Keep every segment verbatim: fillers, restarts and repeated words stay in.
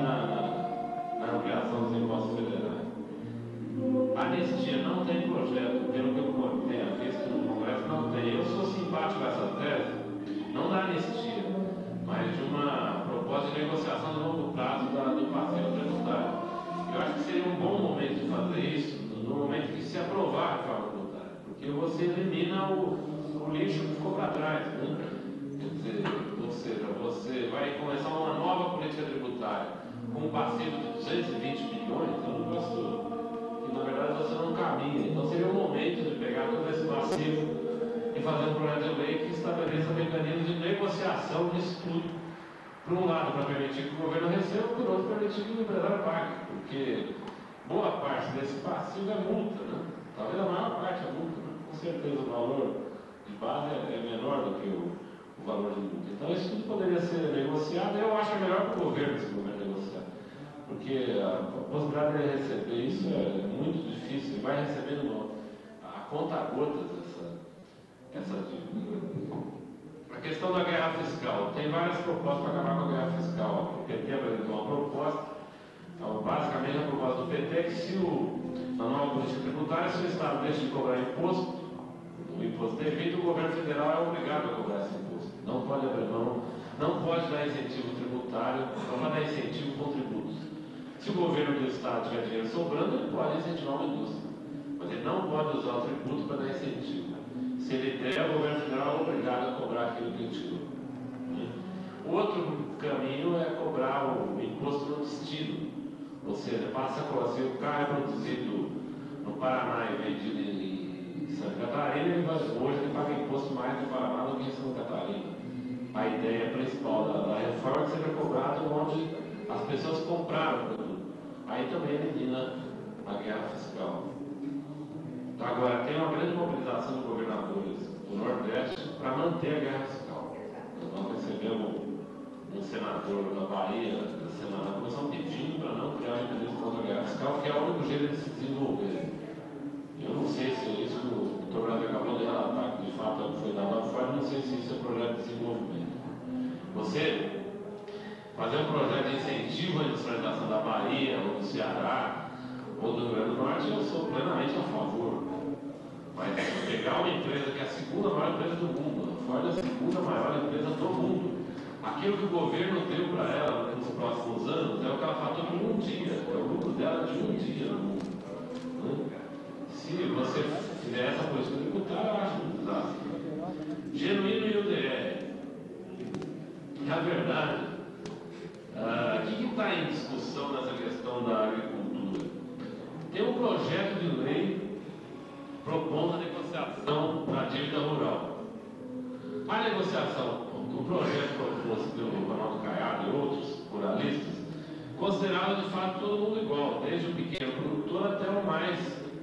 na, na, na ampliação dos impostos federais. A anistia não tem projeto, pelo que eu tenho visto no Congresso, não tem. Eu sou simpático a essa tese, não da anistia, mas de uma proposta de negociação de longo prazo da, do passivo tributário. Eu acho que seria um bom momento de fazer isso, no momento que se aprovar a reforma tributária, porque você elimina o, o lixo que ficou para trás, né? Quer dizer, ou seja, você vai começar uma nova política tributária com um passivo de duzentos e vinte bilhões, então não gosto. Na verdade você não caminha. Então seria o momento de pegar todo esse passivo e fazer um projeto de lei que estabeleça mecanismos de negociação disso tudo. Por um lado, para permitir que o governo receba, por outro, permitir que o empresário pague. Porque boa parte desse passivo é multa, né? Talvez a maior parte é multa, né? Com certeza o valor de base é menor do que o, o valor de multa. Então isso tudo poderia ser negociado. Eu acho melhor para o governo esse governo negociar. Porque a possibilidade de ele receber isso é muito difícil, ele vai recebendo a conta gotas essa, essa dívida. A questão da guerra fiscal, tem várias propostas para acabar com a guerra fiscal. O P T apresentou uma proposta, então, basicamente a proposta do P T é que se o, na nova política tributária, se o Estado deixa de cobrar imposto, o imposto devido, o governo federal é obrigado a cobrar esse imposto. Não pode abrir mão, não pode dar incentivo tributário, não pode dar incentivo com tributos. Se o governo do Estado tiver dinheiro sobrando, ele pode incentivar uma indústria. Mas ele não pode usar o tributo para dar incentivo. Se ele der, o governo federal é obrigado a cobrar aquilo que ele tirou. O outro caminho é cobrar o imposto no destino. Ou seja, passa a se o carro é produzido no Paraná e vendido em Santa Catarina, ele vai, hoje ele paga imposto mais no Paraná do que em Santa Catarina. A ideia principal da, da reforma é que seja cobrado onde as pessoas compraram o produto. Aí também elimina a guerra fiscal. Agora, tem uma grande mobilização de governadores do Nordeste para manter a guerra fiscal. Nós recebemos um senador da Bahia, da semana, nós estamos pedindo para não criar um mecanismo contra a guerra fiscal, que é o único jeito de se desenvolver. Eu não sei se é isso que o doutor Braga acabou de relatar, que de fato foi dado a forma, não sei se isso é projeto de desenvolvimento. Você fazer um projeto de incentivo à industrialização da Bahia, ou do Ceará, ou do Rio Grande do Norte, eu sou plenamente a favor. Mas pegar uma empresa que é a segunda maior empresa do mundo, a Ford é a segunda maior empresa do mundo, aquilo que o governo deu para ela nos próximos anos é o que ela fatura em um dia, é o lucro dela de um dia no mundo. Né? Se você fizer essa política tributária, eu acho um desastre. Genuíno I U D R. Na verdade, uh, o que está em discussão nessa questão da agricultura? Tem um projeto de lei propondo a negociação da dívida rural. A negociação, o projeto proposto pelo Ronaldo Caiado e outros ruralistas, considerava de fato todo mundo igual, desde o pequeno produtor até o mais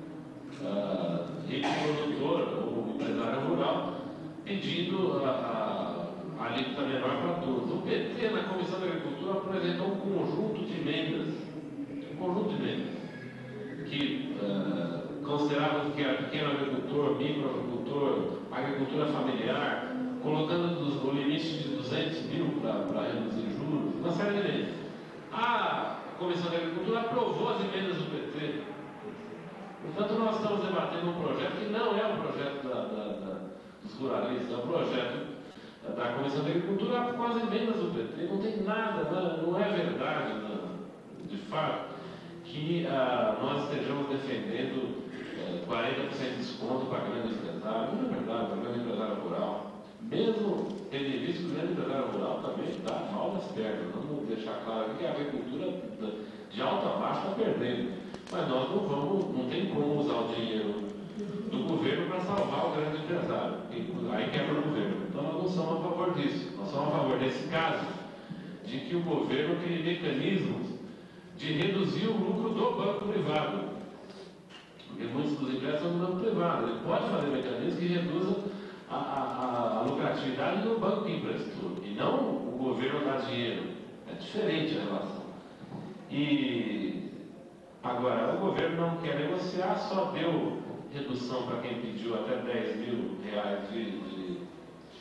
uh, rico produtor ou empresário rural, pedindo a, a, a alíquota menor para todos. O P T, na Comissão da Agricultura, apresentou um conjunto de emendas, um conjunto de emendas, que uh, consideravam que era pequeno agricultor, microagricultor, agricultura familiar, colocando o limite de duzentos mil para reduzir juros, uma série de emendas. A Comissão da Agricultura aprovou as emendas do P T. Portanto, nós estamos debatendo um projeto que não é um projeto da, da, da, dos ruralistas, é um projeto da Comissão da Agricultura com as emendas do P T. Não tem nada, não é verdade, não, de fato, que ah, nós estejamos defendendo eh, quarenta por cento de desconto para grande empresário. Não é verdade, para grande empresário rural. Mesmo tendo visto que o grande empresário rural também dá mal das pernas. Vamos deixar claro aqui que a agricultura de alta a baixa está perdendo. Mas nós não vamos, não tem como usar o dinheiro do governo para salvar o grande empresário. Aí quebra o governo. Então nós não somos a favor disso. Nós somos a favor desse caso de que o governo crie mecanismos de reduzir o lucro do banco privado. Porque muitos dos empréstimos são do banco privado. Ele pode fazer mecanismos que reduzam a, a, a lucratividade do banco que emprestou. E não o governo dar dinheiro. É diferente a relação. E agora, o governo não quer negociar, só deu redução para quem pediu até dez mil reais de, de,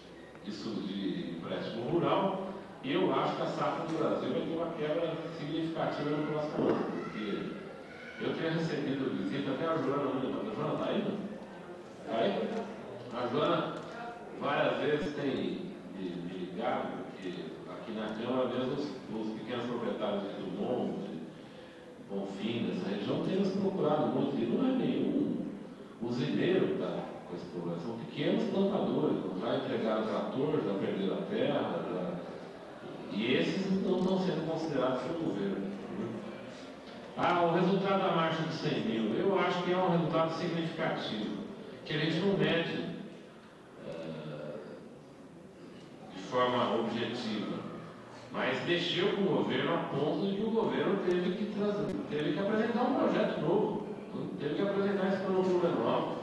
de, de empréstimo rural. E eu acho que a safra do Brasil vai ter uma quebra significativa. significativa no próximo ano, porque eu tenho recebido visita, até a Joana, a Joana está aí, não? Está aí? A Joana várias vezes tem me, me ligado, porque aqui na Câmara mesmo os, os pequenos proprietários de Dumont, de Bonfim, dessa região, têm nos procurado muito, e não é nenhum usineiro tá, com esse problema, são pequenos plantadores, já entregaram trator, já perderam a terra, já, e esses não estão sendo considerados pelo governo. Ah, o resultado da marcha dos cem mil, eu acho que é um resultado significativo, que a gente não mede uh, de forma objetiva, mas mexeu com o governo a ponto de que o governo teve que, trazer, teve que apresentar um projeto novo, teve que apresentar esse plano plurianual.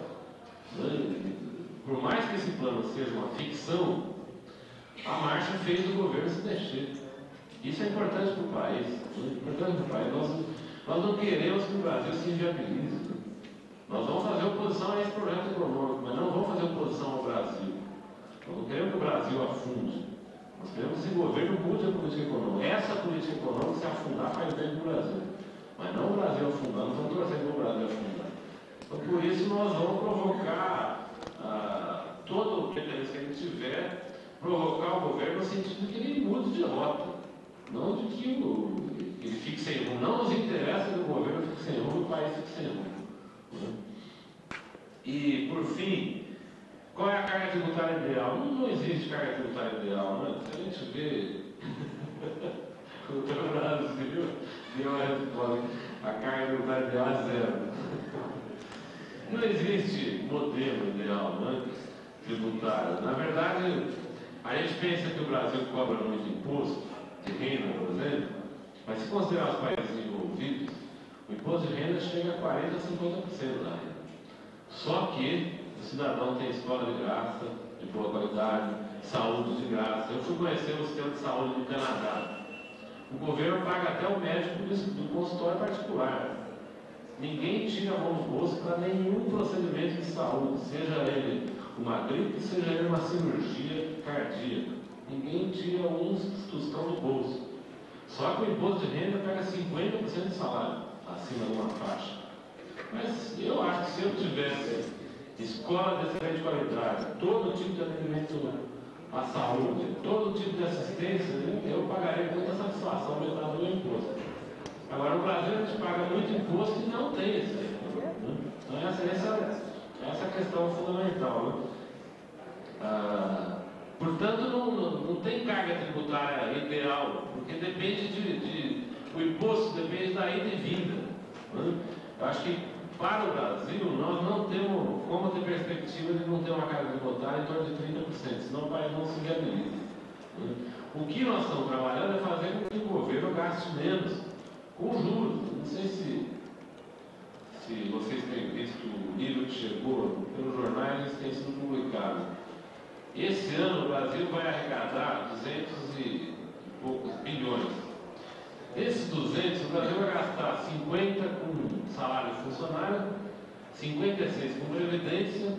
Por mais que esse plano seja uma ficção, a marcha fez o governo se mexer. Isso é importante para o país. É importante para o país. Nós, nós não queremos que o Brasil se inviabilize. Nós vamos fazer oposição a esse projeto econômico, mas não vamos fazer oposição ao Brasil. Nós não queremos que o Brasil afunde. Nós queremos que esse governo mude a política econômica. Essa política econômica se afundar faz bem para o Brasil. Mas não o Brasil afundar, não estamos torcendo para o Brasil afundar. Então, por isso, nós vamos provocar ah, todo o mecanismo que a gente tiver, provocar o governo no sentido de que ele mude de rota, não de que o, ele fique sem rumo. Não nos interessa que o governo fique sem rumo e o país fique sem rumo. Né? E, por fim, qual é a carga tributária ideal? Não, não existe carga tributária ideal. Né? Se a gente vê o Brasil deu a resposta, a carga tributária ideal é zero. Não existe modelo ideal, né, tributário. Na verdade, a gente pensa que o Brasil cobra muito imposto de renda, por exemplo, mas se considerar os países envolvidos, o imposto de renda chega a quarenta por cento a cinquenta por cento da renda. Só que o cidadão tem escola de graça, de boa qualidade, saúde de graça. Eu fui conhecer o sistema de saúde do Canadá. O governo paga até o médico do consultório particular. Ninguém tira a mão do bolso para nenhum procedimento de saúde, seja ele uma gripe, seja ele uma cirurgia cardíaca. Ninguém tira um tostão do bolso. Só que o imposto de renda pega cinquenta por cento do salário, acima de uma faixa. Mas eu acho que se eu tivesse escola de excelente qualidade, todo tipo de atendimento à saúde, todo tipo de assistência, eu pagaria com muita satisfação metade do meu imposto. Agora, no Brasil, a gente paga muito imposto e não tem esse aí. Né? Então, essa, essa, essa é a questão fundamental. Né? Ah, portanto, não, não, não tem carga tributária ideal, porque depende de, de. O imposto depende da ida e vinda. Né? Eu acho que, para o Brasil, nós não temos como ter perspectiva de não ter uma carga tributária em torno de trinta por cento, senão o país não se viabiliza. Né? O que nós estamos trabalhando é fazer com que o governo gaste menos. Com juros, não sei se, se vocês têm visto o livro que chegou pelos jornais, eles têm sido publicados. Esse ano o Brasil vai arrecadar duzentos e poucos bilhões. Desses duzentos, o Brasil vai gastar cinquenta com salário de funcionário, cinquenta e seis com previdência,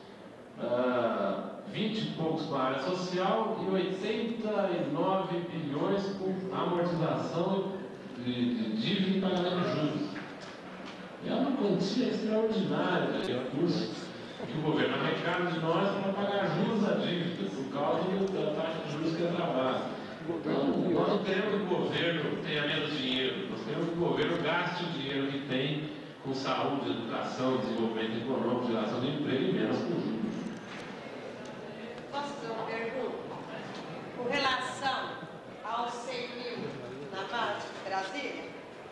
uh, vinte e poucos com a área social e oitenta e nove bilhões com amortização De, de dívida e pagamento de juros. É uma quantia extraordinária de recursos que o governo arrecada de nós para pagar juros à dívida, por causa da taxa de juros que é travada. Então, nós não queremos que o governo tenha menos dinheiro, nós queremos que o governo gaste o dinheiro que tem com saúde, educação, desenvolvimento econômico, geração de emprego e menos com juros. Posso fazer uma pergunta? Com relação aos cem mil na marcha de Brasília,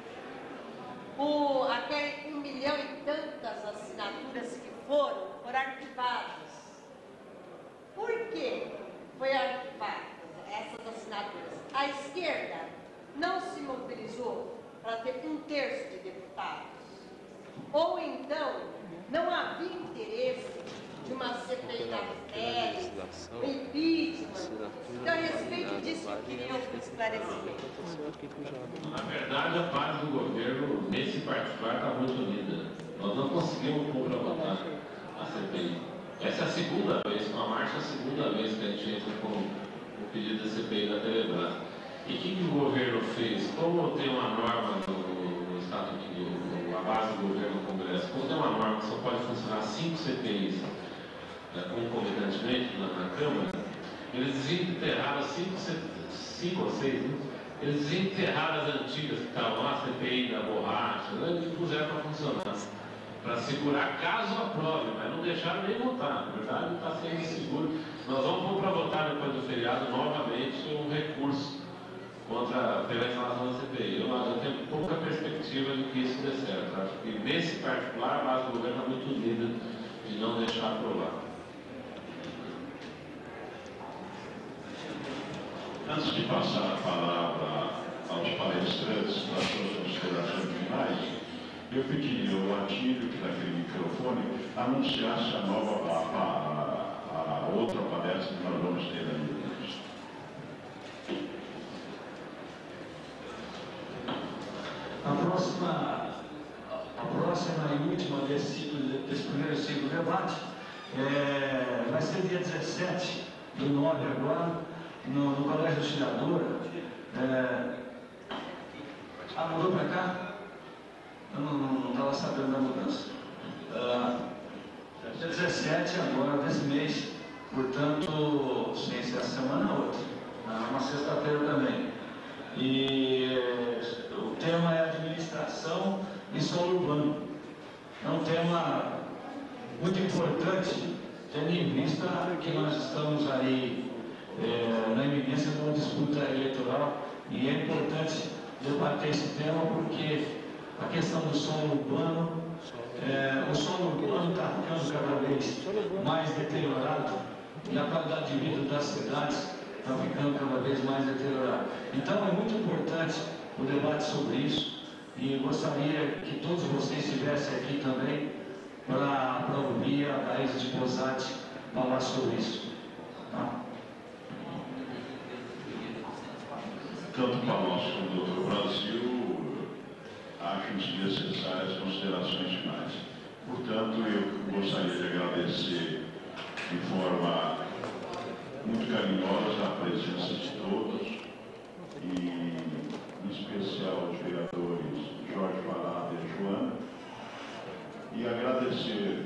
o, aquele um milhão e tantas assinaturas que foram, foram arquivadas. Por que foi arquivada essas assinaturas? A esquerda não se mobilizou para ter um terço de deputados? Ou então, não havia interesse de uma C P I da Minério, um impeachment? Então, a respeito disso, eu queria um esclarecimento. Na verdade, a base do governo, nesse particular, está muito unida. Nós não conseguimos comprovar a C P I. Essa é a segunda vez, com a marcha, a segunda vez que a gente entra com o pedido da C P I da Telebrás. E o que, que o governo fez? Como tem uma norma cinco C P Is né, concomitantemente na, na Câmara, eles desenterraram cinco, cinco ou seis, né? Eles desenterraram as antigas que estavam lá, a C P I da borracha, né, e puseram para funcionar, para segurar caso aprove, mas não deixaram nem votar. Na verdade, está sendo seguro. Nós vamos pôr para votar depois do feriado novamente um recurso contra pela instalação da C P I. Eu, eu tenho pouca perspectiva de que isso dê certo. Acho que nesse particular a base do governo está muito unida de não deixar aprovar. Antes de passar a palavra aos palestrantes para suas considerações finais, eu pediria ao Atílio, que naquele microfone, anunciasse a nova, a, a, a outra palestra que nós vamos ter ali. A próxima, a próxima e última desse, ciclo, desse primeiro ciclo de debate é, vai ser dia dezessete do nove agora, no, no Colégio Auxiliadora. É, ah, mudou para cá? Eu não estava sabendo da mudança. Ah, dia dezessete agora desse mês, portanto, sem ser a semana outra, uma sexta-feira também. E o tema é administração e solo urbano. É um tema muito importante, tendo em vista que nós estamos aí é, na iminência de uma disputa eleitoral, e é importante debater esse tema porque a questão do solo urbano, é, o solo urbano está ficando cada vez mais deteriorado e a qualidade de vida das cidades está ficando cada vez mais deteriorada. Então é muito importante o debate sobre isso e gostaria que todos vocês estivessem aqui também para ouvir a Thaís de Posati falar sobre isso. Tá? Tanto para nós como o doutor Brasil, acho desnecessárias considerações finais. Portanto, eu gostaria de agradecer de forma muito carinhosa a presença de todos, e em especial os vereadores Jorge Parada e Joana, e agradecer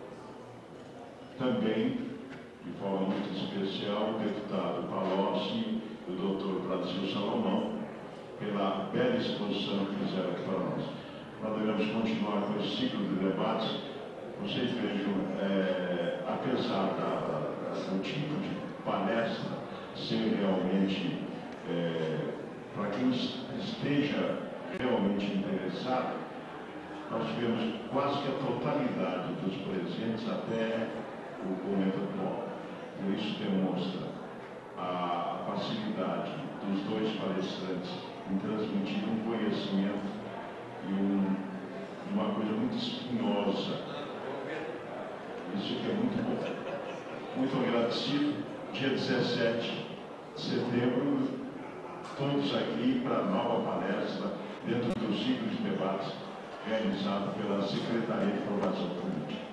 também, de forma muito especial, o deputado Palocci e o doutor Brasil Salomão, pela bela exposição que fizeram aqui para nós. Nós devemos continuar com esse ciclo de debates. Vocês vejam, é, apesar da, do tipo de palestra ser realmente, é, para quem esteja realmente interessado, nós tivemos quase que a totalidade dos presentes até o momento atual. Por isso demonstra a facilidade dos dois palestrantes em transmitir um conhecimento e um, uma coisa muito espinhosa. Isso que é muito bom. Muito agradecido. Dia dezessete de setembro, todos aqui para a nova palestra dentro do ciclo de debates realizado pela Secretaria de Formação Política.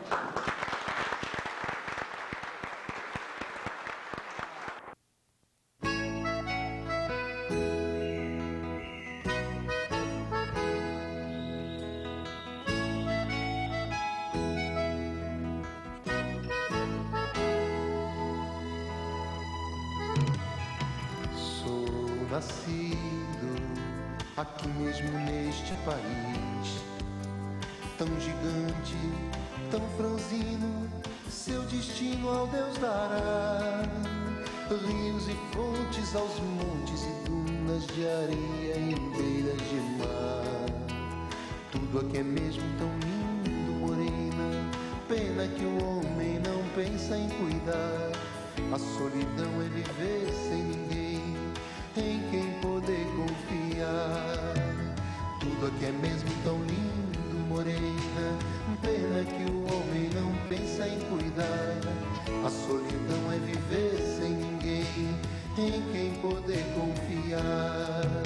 Nascido aqui mesmo neste país, tão gigante, tão franzino, seu destino ao Deus dará. Rios e fontes aos montes e dunas de areia em beiras de mar. Tudo aqui é mesmo tão lindo, morena, pena que o homem não pensa em cuidar. A solidão é viver sem ninguém, em quem poder confiar. Tudo aqui é mesmo tão lindo, morena, pena que o homem não pensa em cuidar. A solidão é viver sem ninguém, em quem poder confiar.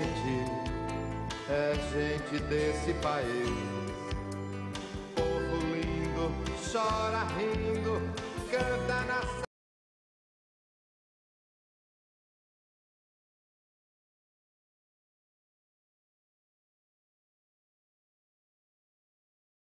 Gente, é gente desse país, povo chora rindo, canta na